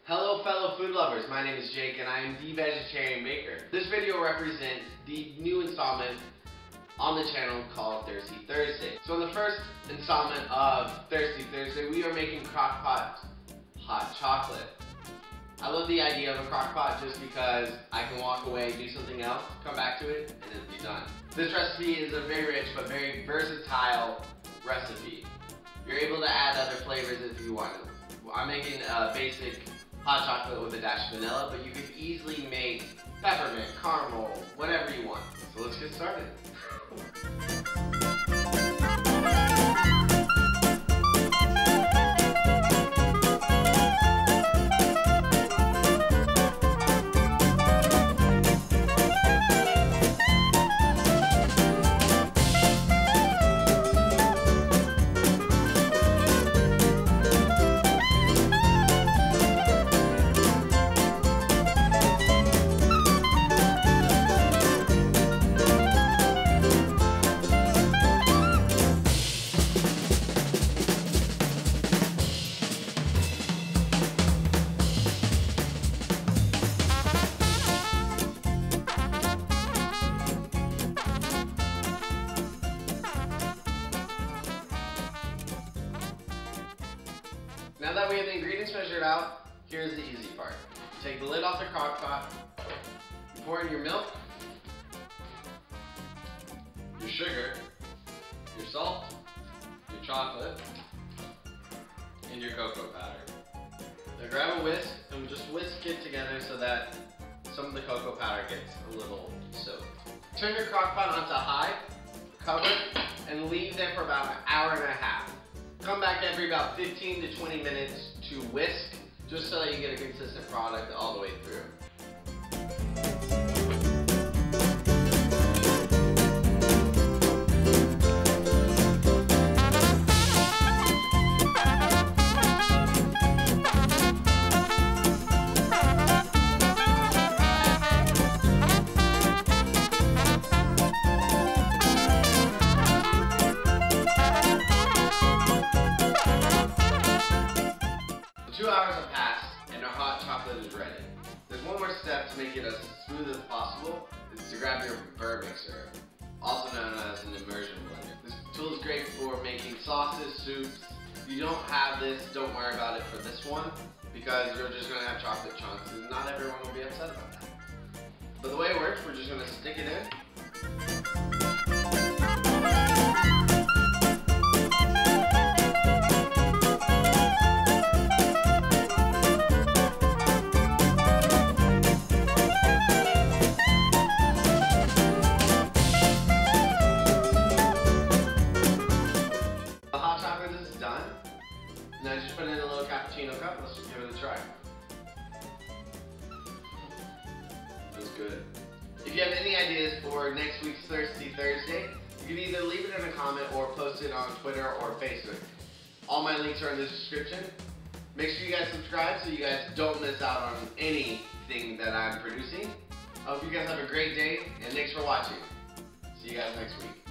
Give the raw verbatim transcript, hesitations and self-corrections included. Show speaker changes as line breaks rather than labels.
Hello fellow food lovers, my name is Jake and I am the Vegetarian Baker. This video represents the new installment on the channel called Thirsty Thursday. So in the first installment of Thirsty Thursday, we are making crock-pot hot chocolate. I love the idea of a crock-pot just because I can walk away, do something else, come back to it, and it'll be done. This recipe is a very rich but very versatile recipe. You're able to add other flavors if you want to. I'm making a basic hot chocolate with a dash of vanilla, but you could easily make peppermint, caramel, whatever you want. So let's get started. Now that we have the ingredients measured out, here's the easy part. You take the lid off the crock pot, you pour in your milk, your sugar, your salt, your chocolate, and your cocoa powder. Now grab a whisk and just whisk it together so that some of the cocoa powder gets a little soaked. Turn your crock pot onto high, cover, and leave them for about an hour and a half. Come back every about fifteen to twenty minutes to whisk, just so that you get a consistent product all the way through. Two hours have passed and our hot chocolate is ready. There's one more step to make it as smooth as possible. Is to grab your verb mixer, also known as an immersion blender. This tool is great for making sauces, soups. If you don't have this, don't worry about it for this one, because you're just going to have chocolate chunks and not everyone will be upset about that. But the way it works, we're just going to stick it in. Now just put in a little cappuccino cup. Let's just give it a try. Feels good. If you have any ideas for next week's Thirsty Thursday, you can either leave it in a comment or post it on Twitter or Facebook. All my links are in the description. Make sure you guys subscribe so you guys don't miss out on anything that I'm producing. I hope you guys have a great day, and thanks for watching. See you guys next week.